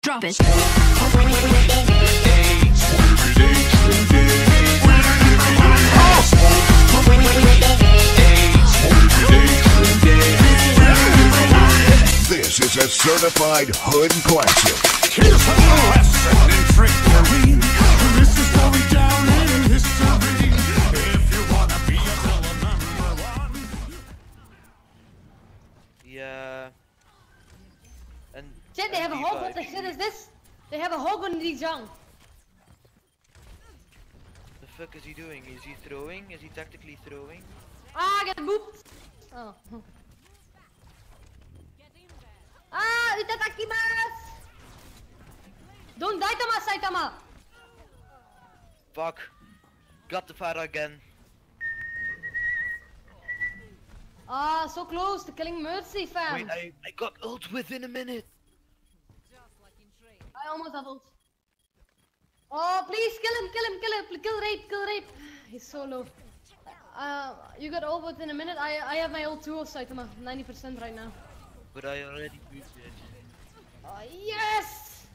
Drop it. This is a certified hood classic. Here's a lesson in trickery. This is going down in history. If you wanna be a number one. Yeah. And Shit, they have a hog. D5. What the shit is this? They have a hog on the junk. The fuck is he doing? Is he throwing? Is he tactically throwing? Ah, get booped. Oh. Ah, itadakimasu. Don't die, Tama, Saitama. Fuck. Got the fire again. Ah, so close to killing Mercy, fam. Wait, I got ult within a minute. I almost have ult. Oh, please kill him, kill Rape, kill Rape. He's so low. You got ult within a minute. I have my ult too, Saitama. 90% right now. But I already used it. Oh, yes!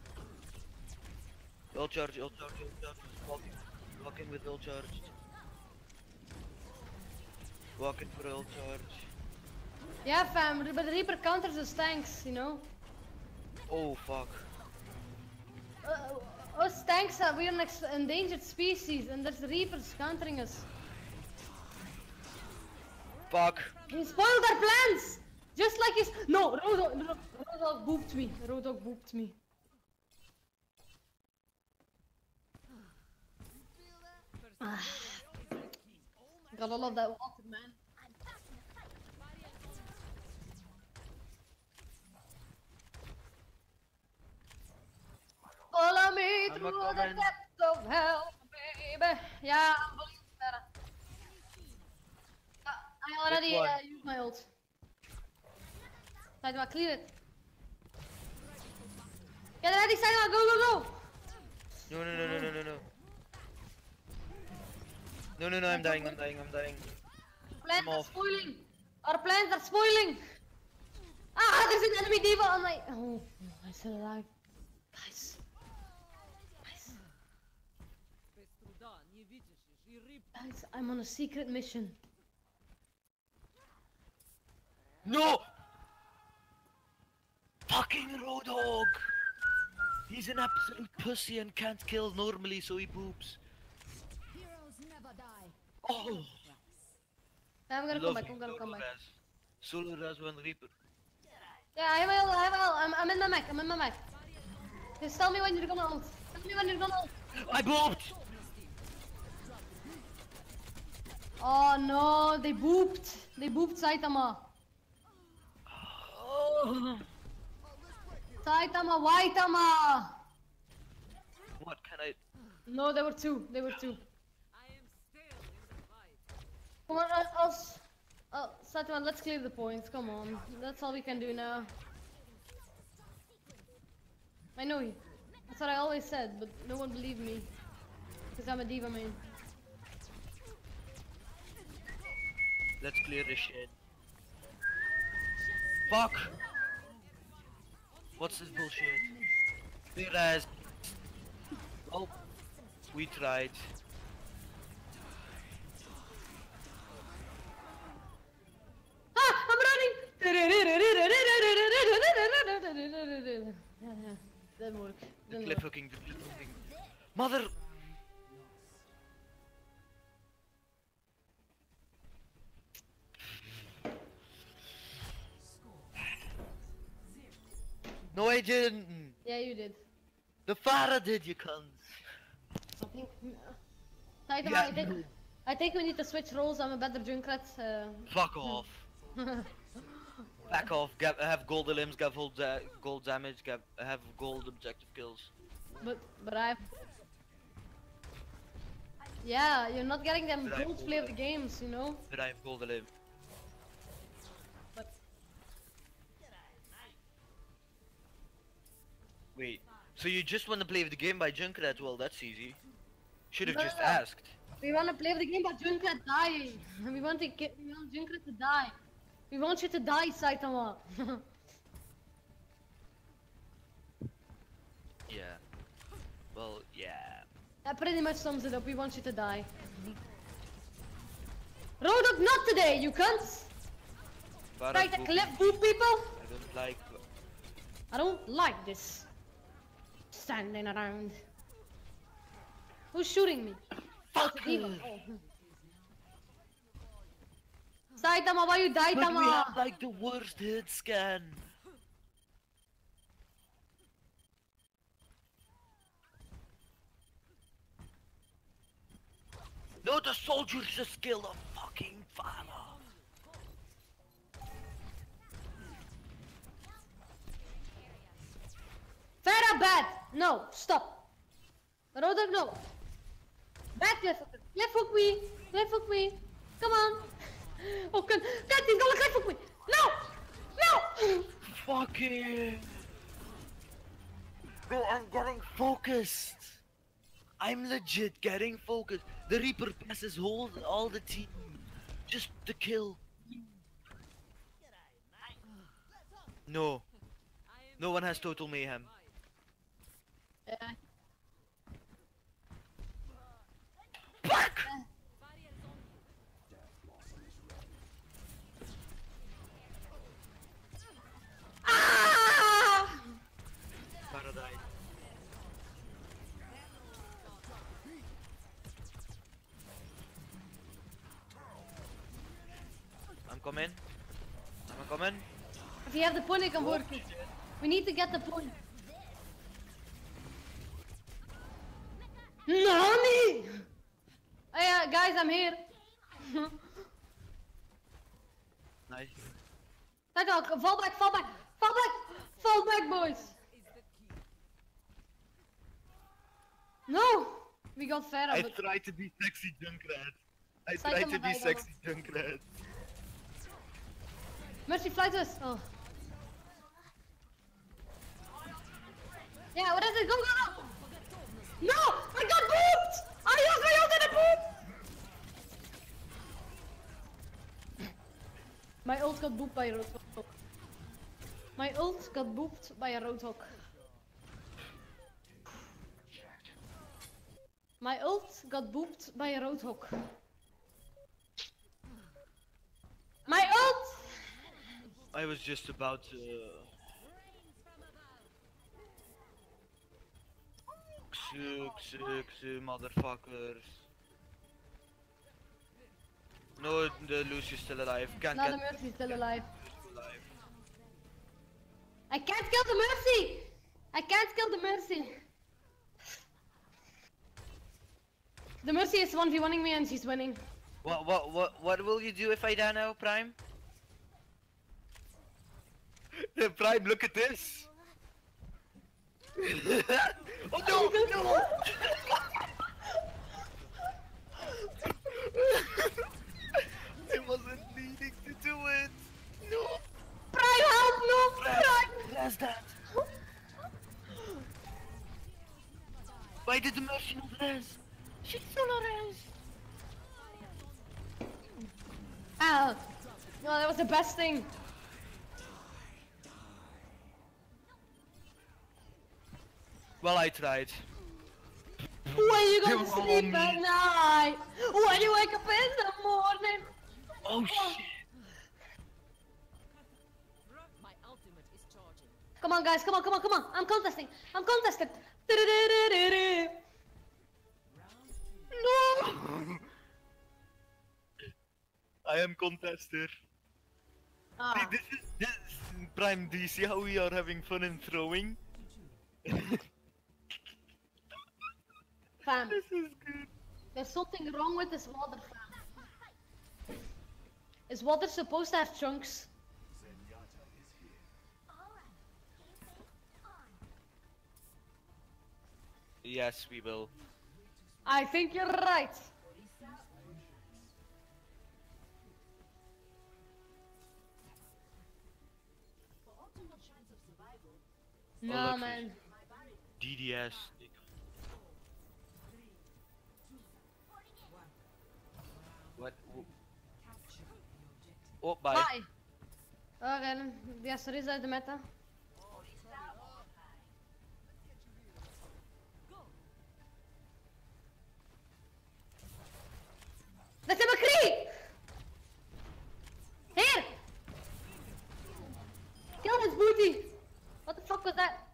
Ult charge, ult charge, ult charge. Walking with ult charge. Walking for ult charge. Yeah, fam, but Reaper counters his tanks, you know? Oh fuck. Us tanks are we're an endangered species, and that's the Reapers countering us. Fuck. He spoiled our plans! Just like his. No! Rodog booped me. Rodog booped me. Gotta love that water, man. Follow me through the depths of hell, baby. Yeah, I'm believing that. I already used my ult. Saitama, clear it. Get ready, Saitama, go! No, I'm dying. Plans are spoiling. Our plans are spoiling. Ah, there's an enemy diva on my. Oh, I'm still alive. Guys. Guys, I'm on a secret mission. No! Fucking Roadhog! He's an absolute pussy and can't kill normally, so he poops. Heroes never die. Oh! I'm gonna come back. I'm gonna come back. Solo Raz one Reaper. Yeah, I will. I'm in my mech. Just tell me when you're gonna ult. I booped! Oh no, they booped. They booped Saitama. Oh. Saitama, Waitama! What can I... No, there were two. Come on, us. Oh, Saitama, let's clear the points. Come on. That's all we can do now. I know you. That's what I always said, but no one believed me. Because I'm a diva main. Let's clear this shit. Fuck! What's this bullshit? Clear as... Oh, we tried. Ah! I'm running! Didn't work. The clip hooking. Mother... No, I didn't. Yeah, you did. The Farah did, you cunts. I think. Saitama, Yeah, I think we need to switch roles. I'm a better Junkrat. Fuck off. Back off. Have gold limbs, have gold damage, have gold objective kills. But I've. Yeah, you're not getting them But I have gold play of the games, you know. But I have gold limb. But Wait. So you just want to play the game by Junkrat? Well, that's easy. Should have No, just no. asked. we want to play the game, but Junkrat dying. We want Junkrat to die. We want you to die, Saitama. Well, yeah. That pretty much sums it up. We want you to die. Rodok, not today, you cunts! But Try to clip boop people? I don't like. I don't like this. Standing around. Who's shooting me? Fuck! Demon. Oh. Saitama, why you died, But we have Tama? like the worst hit scan. No, the soldiers just killed a fucking father. Farah, bad! No, stop. Rodok, no. Bad cliff hook. Cliff hook me. Cliff hook me. Come on. Oh, God, he's gonna cliff hook me. No! No! Fucking. Bro, I'm getting focused. I'm legit getting focused. The Reaper passes hold all the team just to kill. No. No one has total mayhem. Yeah. Fuck! Ah! Paradise. I'm coming. I'm coming. If you have the point, it can work it. We need to get the point. Nani! Oh yeah, guys, I'm here. Nice. Fall back, fall back, fall back, fall back, boys. No, we got Farah, I but tried to be sexy Junkrat. I Psycho tried to be Madai, sexy Junkrat. Mercy, fly to us. Oh. Yeah, what is it? Go, go, go! No! I got booped! I used my ult and a boop! My ult got booped by a Roadhog. My ult got booped by a Roadhog. My ult got booped by a Roadhog. My ult! I was just about to. Motherfuckers. No, the Lucy's still alive. Can't Now get the Mercy's still alive. alive. I can't kill the Mercy! I can't kill the Mercy! The Mercy is 1v1ing me and she's winning. What will you do if I die now, Prime? Prime, look at this! Oh no! No! I wasn't needing to do it! No! Prime, help! No! Prime! Press that! Why did the Mercy not res? She's still not res! Ah! No, that was the best thing. Well, I tried. When you go to You sleep at wrong. night? When you wake up in the morning? Oh shit! My ultimate is charging. Come on, guys, come on, come on, come on. I'm contesting. I'm contesting. No! I am contester. Ah. This Prime, do you see how we are having fun in throwing? Fam, This is good. there's something wrong with this water, fam. Is water supposed to have chunks? Yes, we will. I think you're right. No, look, man. DDS. What? Oh, bye. Bye. Okay, yes, er is uit de meta. his booty! What the fuck was that?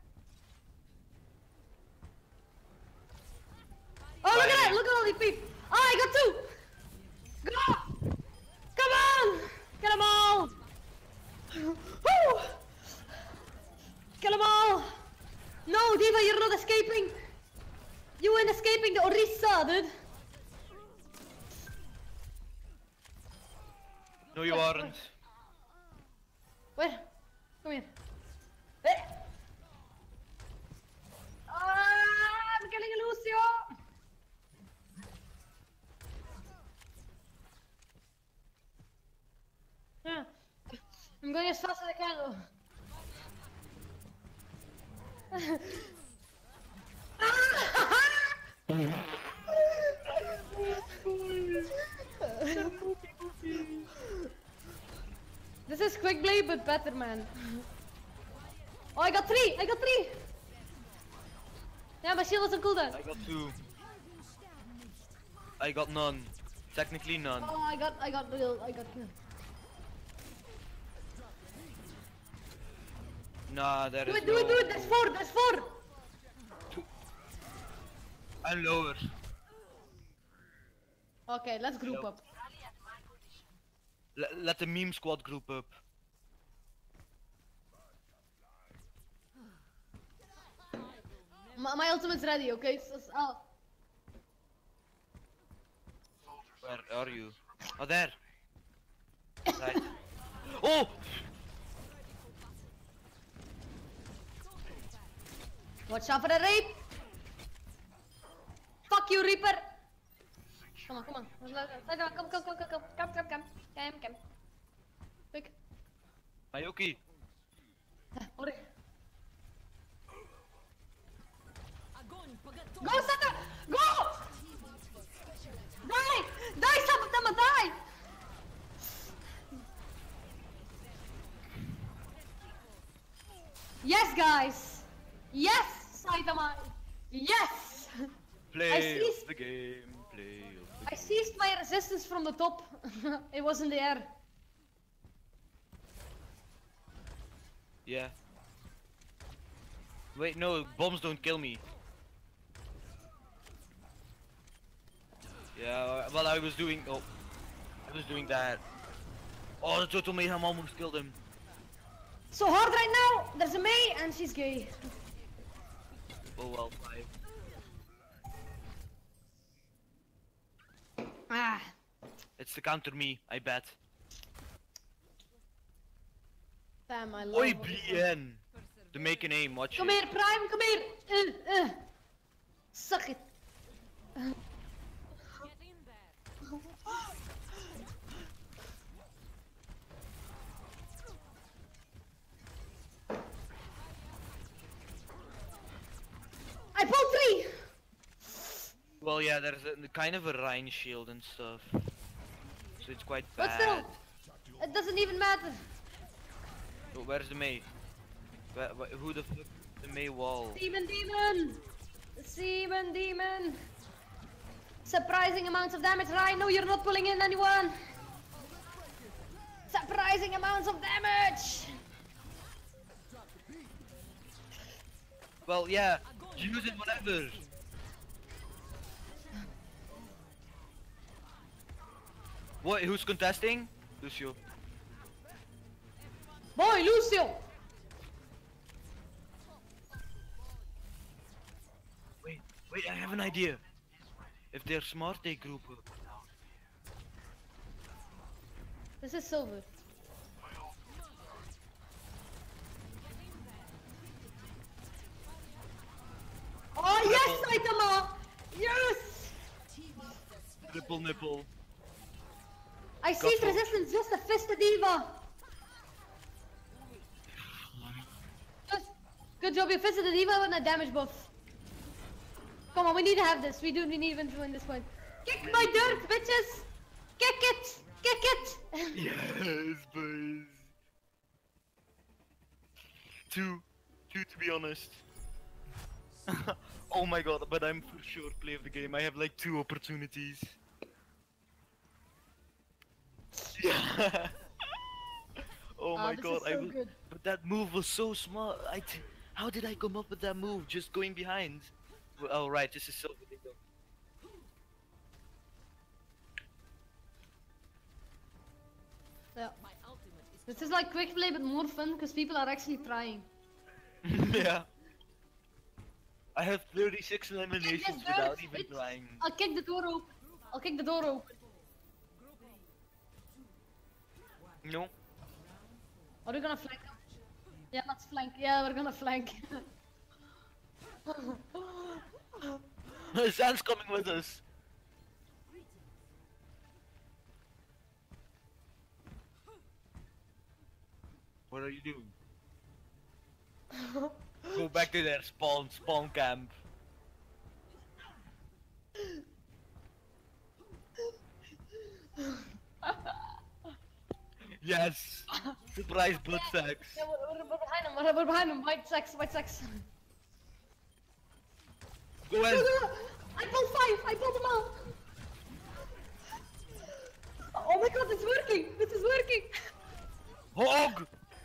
Oh, look at that! Look at all these people! Oh, I got two! Go! Come on! Get them all! Woo! Kill them all! No, Diva, you're not escaping! You ain't escaping the Orisa, dude! No, you aren't. Where? Come here. Eh. Ah, I'm killing Lucio! Yeah. I'm going as fast as I can though. This is quick blade but better, man. Oh, I got three! I got three! Yeah, my shield was on cooldown. I got 2. I got none. Technically none. Oh, I got real, I got kill. Nah, there Do is it, do it, do it! There's four, there's four! I'm lower. Okay, let's group up. Let the meme squad group up. My ultimate's ready, okay? Oh. Where are you? Oh, there. Right. Oh! Watch out for the rape! Fuck you, Reaper! Come on, come on. Come. Quick. Mayuki. Hurry. Огонь по готовности. Go, Santa! Go! Die! Die, Saitama, die! Yes, guys! Yes, Saitama! Yes! Play seized- of the game. Play of the I seized my resistance from the top. It was in the air. Yeah. Wait, no, bombs don't kill me. Yeah, well, I was doing that. Oh, the Total Mayhem almost killed him. So hard right now! There's a Mei and she's gay. Oh well, 5. Ah. It's to counter me, I bet. Damn, I love Oi, it. Brienne! To make an aim, watch Come it. here, Prime, come here! Suck it. Get in there. I pulled 3! Well, yeah, there's a kind of a Rhine shield and stuff. So it's quite But bad. still, it doesn't even matter. Oh, where's the May? Who the fuck? The May wall. Demon! Demon! Surprising amounts of damage, Ryan. No, you're not pulling in anyone. Surprising amounts of damage. Well, yeah, use it whatever. What? Who's contesting? Lucio. Boy, Lucio. Wait, I have an idea. If they're smart, they group up. This is silver. Oh yes, Saitama! Yes! Triple nipple. I seized for- resistance just to fist the diva. Good job, you fisted the diva with a damage buff. Come on, we need to have this. We need to win this one. Kick my dirt, bitches! Kick it! Kick it! Yes, boys. Two to be honest. Oh my god, but I'm for sure play of the game. I have like 2 opportunities. Yeah. Oh my my this god, is so good. but that move was so smart. How did I come up with that move? Just going behind. Oh right, this is so ridiculous. Yeah. My ultimate is This is like quick play but more fun because people are actually trying. Yeah. I have 36 eliminations Yes, without Dirk, even it's- trying. I'll kick the door open. I'll kick the door open. No. Are we gonna flank them? Yeah, let's flank. Yeah, we're gonna flank. Zan's coming with us. What are you doing? Go back to their spawn camp. Yes! Surprise butt sex. Yeah, we're behind him. We're behind him. White sex. White sex. Go in! I pulled 5. I pulled them all. Oh my god, it's working. This is working. Hog!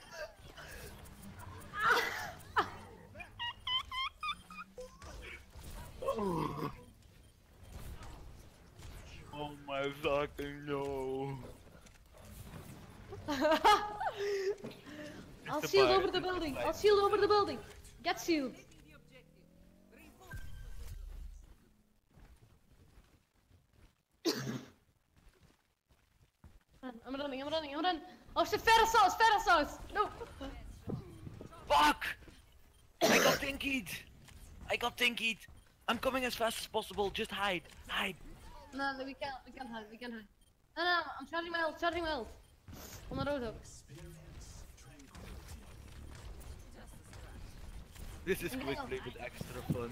Oh my fucking no. I'll the shield fire, over the it's the building. fire. I'll shield over the building. Get shield. the objective. Reinforce I'm running. I'm running. I'm running. Oh shit! Ferrosaurus! Ferrosaurus! No. Fuck! I got tinkied! I got tinkied! I'm coming as fast as possible, just hide, hide! No, no, we can't. We can't hide. We can't hide. No, no, I'm charging my ult. Charging my ult. On the road hook. This is quick play with extra fun.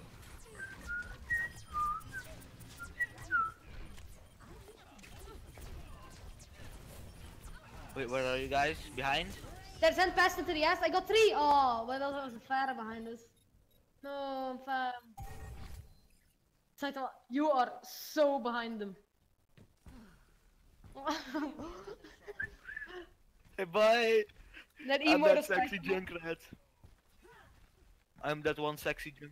Wait, where are you guys? Behind? There's Zen passed into the ass. I got 3. Oh, but there was a Pharah behind us. No, Pharah. Saito, you are so behind them. Hey, bye! That I'm emote that is sexy quite- Junkrat. I'm that one sexy Junkrat.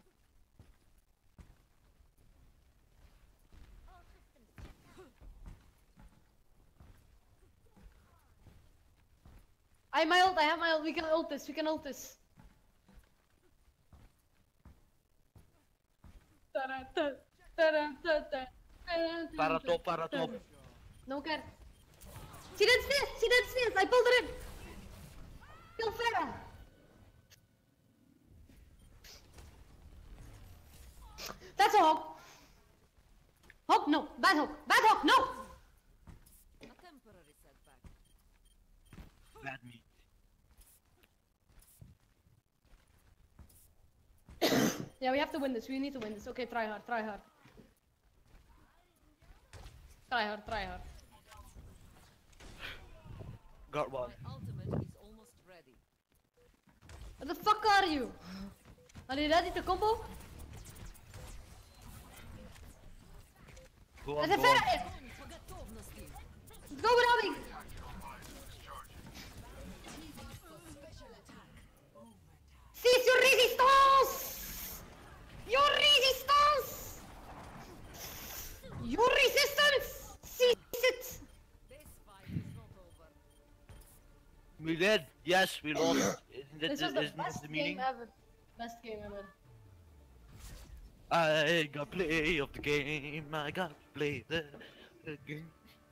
I have my ult. I have my ult. We can ult this. We can ult this. Para top, para top. No care. She did stairs. She did stairs. I pulled her in. Kill Pharah. That's a hog. Hog, no. Bad hog. Bad hog, no. a temporary setback. Bad meat. Yeah, we have to win this. We need to win this. Okay, try hard. Try hard. Try hard. Try hard. Got one. My ultimate is almost ready. What the fuck are you? Are you ready to combo? Go on, There's a go on. Pharah in. По готовности. Let's go without me. Seize your resistance! Your resistance! Your resistance! Seize it! This fight is not over. We did. Yes, we lost. Isn't This that was the isn't that best the game meaning? ever. Best game ever. I got play of the game. I got play the game.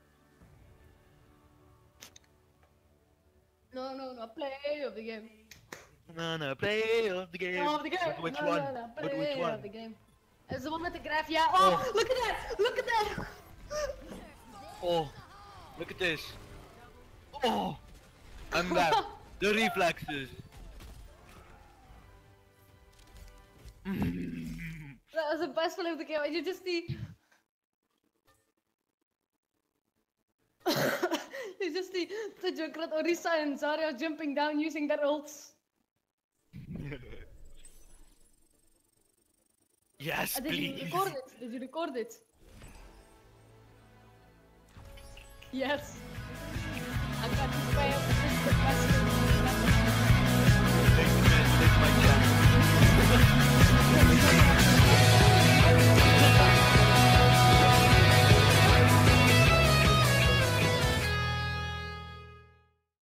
No, no, no. Play of the game. No, play of the game. Of the game. But which no, one? No, no. But which Play one? of the game. It's the one with the graph. Yeah. Oh, Oh. look at that! Look at that! Oh, look at this. Oh, I'm back. The reflexes. That was the best play of the game. You just see. You just see the Junkrat, Orisa, and Zarya jumping down using their ults. Yes, Did you please. record it? Did you record it? Yes. I got you, fam.